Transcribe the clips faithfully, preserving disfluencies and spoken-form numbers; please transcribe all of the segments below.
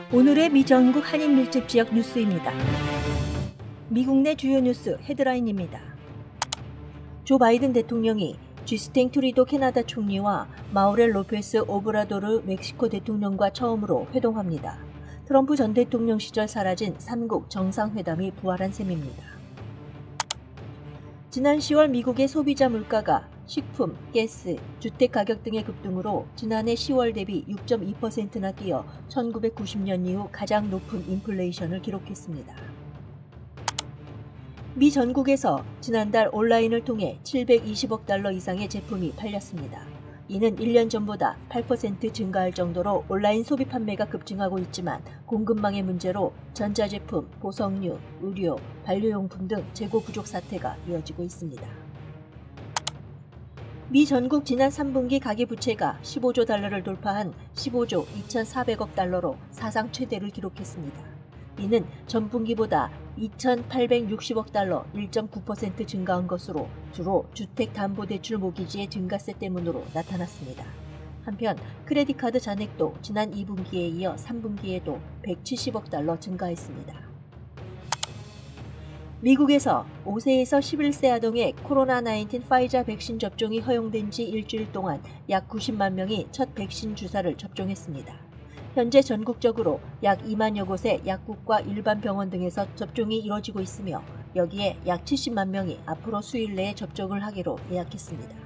오늘의 미 전국 한인 밀집 지역 뉴스입니다. 미국 내 주요 뉴스 헤드라인입니다. 조 바이든 대통령이 주스틴 트루도 캐나다 총리와 마우렐 로페스 오브라도르 멕시코 대통령과 처음으로 회동합니다. 트럼프 전 대통령 시절 사라진 삼국 정상회담이 부활한 셈입니다. 지난 시월 미국의 소비자 물가가 식품, 가스, 주택 가격 등의 급등으로 지난해 시월 대비 육 점 이 퍼센트나 뛰어 천구백구십 년 이후 가장 높은 인플레이션을 기록했습니다. 미 전국에서 지난달 온라인을 통해 칠백이십억 달러 이상의 제품이 팔렸습니다. 이는 일 년 전보다 팔 퍼센트 증가할 정도로 온라인 소비 판매가 급증하고 있지만 공급망의 문제로 전자제품, 보석류, 의료, 반려용품 등 재고 부족 사태가 이어지고 있습니다. 미 전국 지난 삼 분기 가계부채가 십오조 달러를 돌파한 십오조 이천사백억 달러로 사상 최대를 기록했습니다. 이는 전분기보다 이천팔백육십억 달러 일 점 구 퍼센트 증가한 것으로 주로 주택담보대출 모기지의 증가세 때문으로 나타났습니다. 한편 크레딧카드 잔액도 지난 이 분기에 이어 삼 분기에도 백칠십억 달러 증가했습니다. 미국에서 오 세에서 십일 세 아동의 코로나 나인틴 파이자 백신 접종이 허용된 지 일주일 동안 약 구십만 명이 첫 백신 주사를 접종했습니다. 현재 전국적으로 약 이만여 곳의 약국과 일반 병원 등에서 접종이 이뤄지고 있으며 여기에 약 칠십만 명이 앞으로 수일 내에 접종을 하기로 예약했습니다.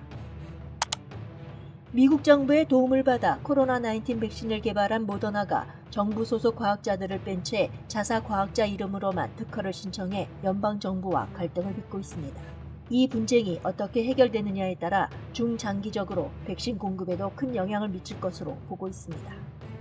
미국 정부의 도움을 받아 코로나 나인틴 백신을 개발한 모더나가 정부 소속 과학자들을 뺀 채 자사 과학자 이름으로만 특허를 신청해 연방정부와 갈등을 빚고 있습니다. 이 분쟁이 어떻게 해결되느냐에 따라 중장기적으로 백신 공급에도 큰 영향을 미칠 것으로 보고 있습니다.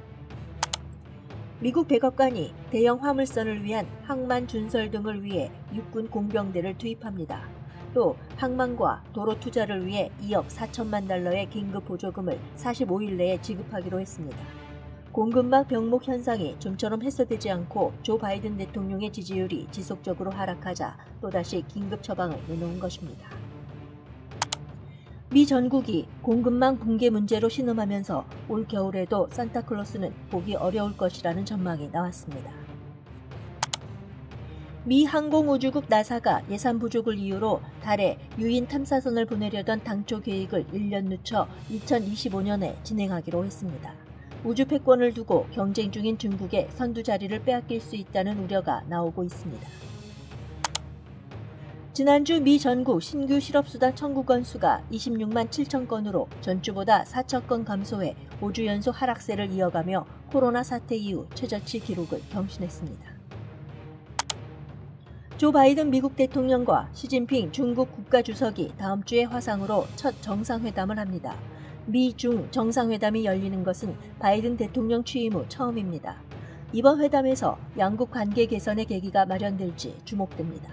미국 백악관이 대형 화물선을 위한 항만 준설 등을 위해 육군 공병대를 투입합니다. 또 항만과 도로 투자를 위해 이억 사천만 달러의 긴급 보조금을 사십오일 내에 지급하기로 했습니다. 공급망 병목 현상이 좀처럼 해소되지 않고 조 바이든 대통령의 지지율이 지속적으로 하락하자 또다시 긴급 처방을 내놓은 것입니다. 미 전국이 공급망 붕괴 문제로 신음하면서 올 겨울에도 산타클로스는 보기 어려울 것이라는 전망이 나왔습니다. 미 항공우주국 나사가 예산 부족을 이유로 달에 유인 탐사선을 보내려던 당초 계획을 일 년 늦춰 이천이십오 년에 진행하기로 했습니다. 우주 패권을 두고 경쟁 중인 중국에 선두 자리를 빼앗길 수 있다는 우려가 나오고 있습니다. 지난주 미 전국 신규 실업수당 청구 건수가 이십육만 칠천 건으로 전주보다 사천 건 감소해 오 주 연속 하락세를 이어가며 코로나 사태 이후 최저치 기록을 경신했습니다. 조 바이든 미국 대통령과 시진핑 중국 국가주석이 다음 주에 화상으로 첫 정상회담을 합니다. 미-중 정상회담이 열리는 것은 바이든 대통령 취임 후 처음입니다. 이번 회담에서 양국 관계 개선의 계기가 마련될지 주목됩니다.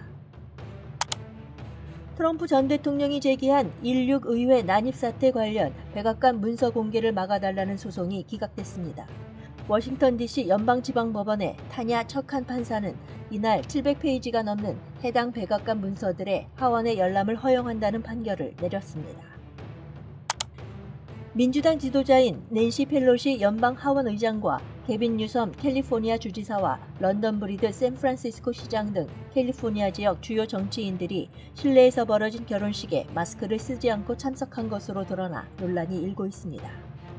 트럼프 전 대통령이 제기한 일육 의회 난입사태 관련 백악관 문서 공개를 막아달라는 소송이 기각됐습니다. 워싱턴 디씨 연방지방법원의 타냐 척한 판사는 이날 칠백 페이지가 넘는 해당 백악관 문서들의 하원의 열람을 허용한다는 판결을 내렸습니다. 민주당 지도자인 낸시 펠로시 연방 하원 의장과 개빈 뉴섬 캘리포니아 주지사와 런던 브리드 샌프란시스코 시장 등 캘리포니아 지역 주요 정치인들이 실내에서 벌어진 결혼식에 마스크를 쓰지 않고 참석한 것으로 드러나 논란이 일고 있습니다.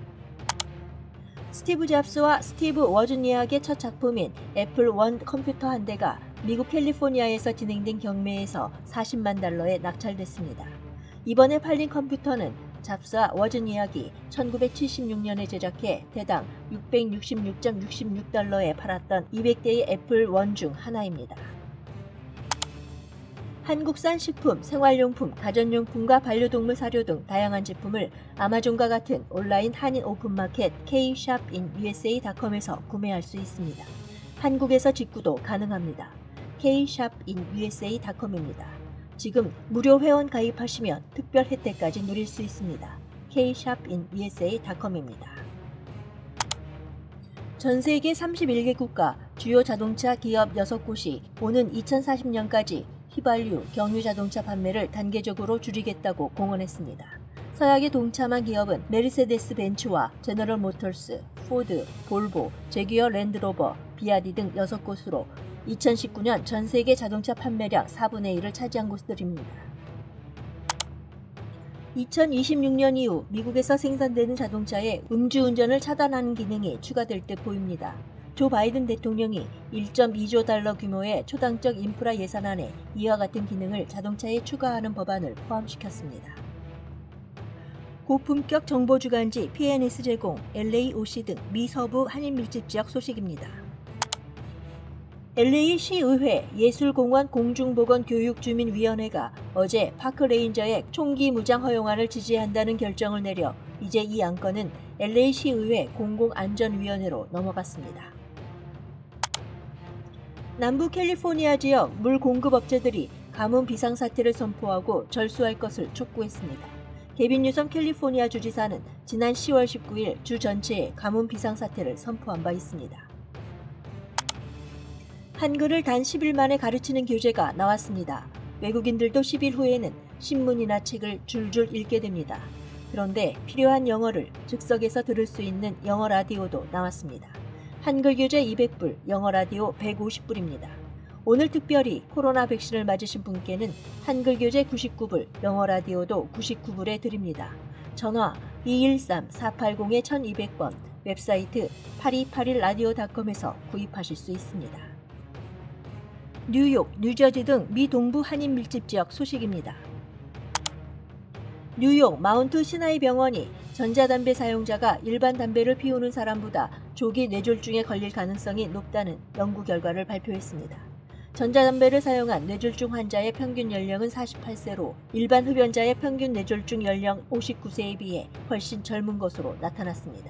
스티브 잡스와 스티브 워즈니악의 첫 작품인 애플 원 컴퓨터 한 대가 미국 캘리포니아에서 진행된 경매에서 사십만 달러에 낙찰됐습니다. 이번에 팔린 컴퓨터는 잡스와 워즈니악이 천구백칠십육 년에 제작해 대당 육백육십육 점 육십육 달러에 팔았던 이백 대의 애플 원 중 하나입니다. 한국산 식품, 생활용품, 가전용품과 반려동물 사료 등 다양한 제품을 아마존과 같은 온라인 한인 오픈마켓 케이 샵 인 유에스에이 닷컴에서 구매할 수 있습니다. 한국에서 직구도 가능합니다. 케이 샵 인 유에스에이 닷컴입니다. 지금 무료 회원 가입하시면 특별 혜택까지 누릴 수 있습니다. 케이 샵 인 유에스에이 닷컴입니다. 전 세계 삼십일 개 국가 주요 자동차 기업 여섯 곳이 오는 이천사십 년까지 휘발유, 경유 자동차 판매를 단계적으로 줄이겠다고 공언했습니다. 서약에 동참한 기업은 메르세데스 벤츠와 제너럴 모터스, 포드, 볼보, 제규어 랜드로버, 비아디 등 여섯 곳으로 이천십구 년 전 세계 자동차 판매량 사분의 일을 차지한 곳들입니다. 이천이십육 년 이후 미국에서 생산되는 자동차에 음주운전을 차단하는 기능이 추가될 듯 보입니다. 조 바이든 대통령이 일 점 이 조 달러 규모의 초당적 인프라 예산안에 이와 같은 기능을 자동차에 추가하는 법안을 포함시켰습니다. 고품격 정보주간지 피엔에스 제공, 엘에이오씨 등 미 서부 한인 밀집지역 소식입니다. 엘에이 시의회 예술공원 공중보건교육주민위원회가 어제 파크레인저의 총기 무장 허용안을 지지한다는 결정을 내려 이제 이 안건은 엘에이 시의회 공공안전위원회로 넘어갔습니다. 남부 캘리포니아 지역 물 공급업체들이 가뭄 비상사태를 선포하고 절수할 것을 촉구했습니다. 게빈 뉴섬 캘리포니아 주지사는 지난 시월 십구일 주 전체에 가뭄 비상사태를 선포한 바 있습니다. 한글을 단 십 일 만에 가르치는 교재가 나왔습니다. 외국인들도 십 일 후에는 신문이나 책을 줄줄 읽게 됩니다. 그런데 필요한 영어를 즉석에서 들을 수 있는 영어 라디오도 나왔습니다. 한글 교재 이백 불, 영어 라디오 백오십 불입니다. 오늘 특별히 코로나 백신을 맞으신 분께는 한글 교재 구십구 불, 영어 라디오도 구십구 불에 드립니다. 전화 이일삼 사팔공 천이백 번, 웹사이트 팔이팔일 라디오 닷컴에서 구입하실 수 있습니다. 뉴욕, 뉴저지 등 미 동부 한인 밀집지역 소식입니다. 뉴욕 마운트 시나이 병원이 전자담배 사용자가 일반 담배를 피우는 사람보다 조기 뇌졸중에 걸릴 가능성이 높다는 연구 결과를 발표했습니다. 전자담배를 사용한 뇌졸중 환자의 평균 연령은 사십팔 세로 일반 흡연자의 평균 뇌졸중 연령 오십구 세에 비해 훨씬 젊은 것으로 나타났습니다.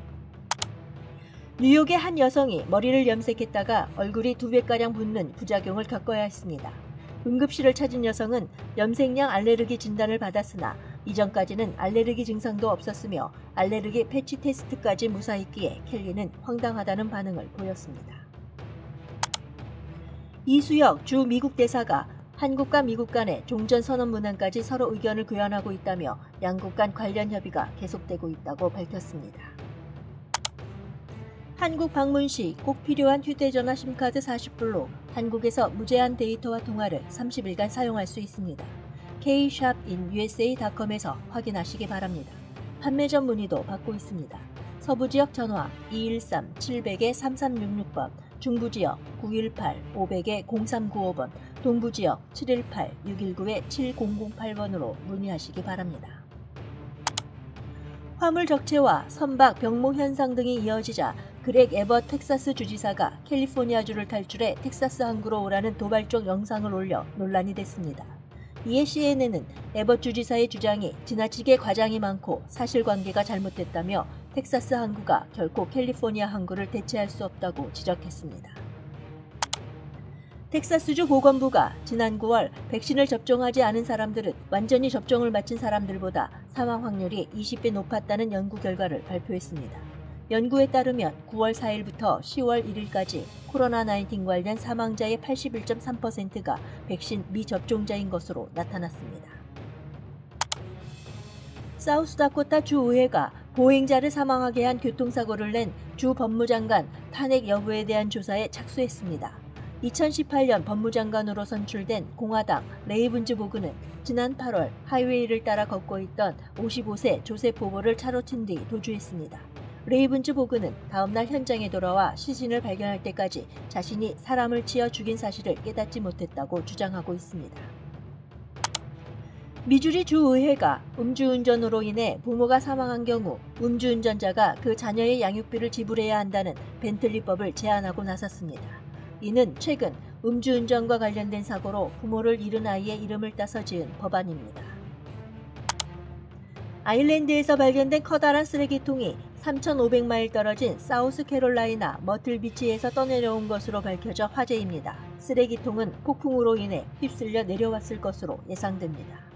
뉴욕의 한 여성이 머리를 염색했다가 얼굴이 두 배가량 붓는 부작용을 겪어야 했습니다. 응급실을 찾은 여성은 염색량 알레르기 진단을 받았으나 이전까지는 알레르기 증상도 없었으며 알레르기 패치 테스트까지 무사했기에 켈리는 황당하다는 반응을 보였습니다. 이수혁 주 미국 대사가 한국과 미국 간의 종전선언 문안까지 서로 의견을 교환하고 있다며 양국 간 관련 협의가 계속되고 있다고 밝혔습니다. 한국 방문 시 꼭 필요한 휴대전화 심카드 사십 불로 한국에서 무제한 데이터와 통화를 삼십 일간 사용할 수 있습니다. 케이 샵 인 유에스에이 닷컴에서 확인하시기 바랍니다. 판매 전 문의도 받고 있습니다. 서부지역 전화 이일삼 칠백 삼삼육육 번, 중부지역 구일팔 오백 공삼구오 번, 동부지역 칠일팔 육일구 칠공공팔 번으로 문의하시기 바랍니다. 화물 적체와 선박 병목 현상 등이 이어지자 그렉 에버트 텍사스 주지사가 캘리포니아주를 탈출해 텍사스 항구로 오라는 도발적 영상을 올려 논란이 됐습니다. 이에 씨엔엔은 에버트 주지사의 주장이 지나치게 과장이 많고 사실관계가 잘못됐다며 텍사스 항구가 결코 캘리포니아 항구를 대체할 수 없다고 지적했습니다. 텍사스주 보건부가 지난 구월 백신을 접종하지 않은 사람들은 완전히 접종을 마친 사람들보다 사망 확률이 이십 배 높았다는 연구 결과를 발표했습니다. 연구에 따르면 구월 사일부터 시월 일일까지 코로나 십구 관련 사망자의 팔십일 점 삼 퍼센트가 백신 미접종자인 것으로 나타났습니다. 사우스다코타 주의회가 보행자를 사망하게 한 교통사고를 낸 주 법무장관 탄핵 여부에 대한 조사에 착수했습니다. 이천십팔 년 법무장관으로 선출된 공화당 레이븐즈 보그는 지난 팔월 하이웨이를 따라 걷고 있던 오십오 세 조셉 보보를 차로 친 뒤 도주했습니다. 레이븐즈 보그는 다음날 현장에 돌아와 시신을 발견할 때까지 자신이 사람을 치어 죽인 사실을 깨닫지 못했다고 주장하고 있습니다. 미주리 주의회가 음주운전으로 인해 부모가 사망한 경우 음주운전자가 그 자녀의 양육비를 지불해야 한다는 벤틀리법을 제안하고 나섰습니다. 이는 최근 음주운전과 관련된 사고로 부모를 잃은 아이의 이름을 따서 지은 법안입니다. 아일랜드에서 발견된 커다란 쓰레기통이 삼천오백 마일 떨어진 사우스캐롤라이나 머틀비치에서 떠내려온 것으로 밝혀져 화제입니다. 쓰레기통은 폭풍으로 인해 휩쓸려 내려왔을 것으로 예상됩니다.